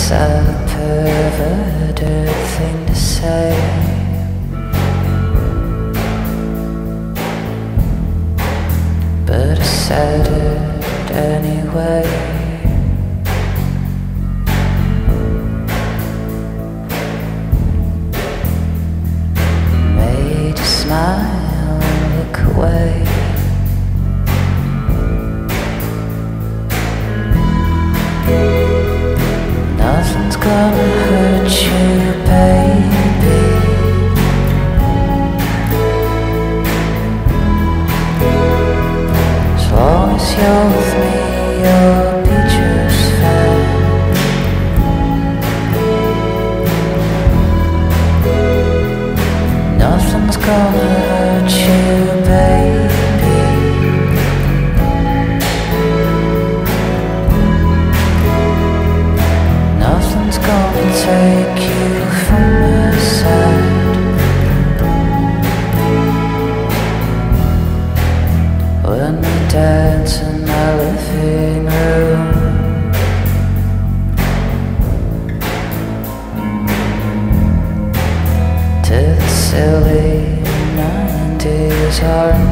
a perverted thing to say, but I said it anyway. Made you smile and look away. Nothing's gonna hurt you, baby. As long as you're with me, you'll be just fine. Nothing's gonna hurt you, baby. Nothing's gonna take you from my side. When we dance in my living room, to the silly 90s R&B.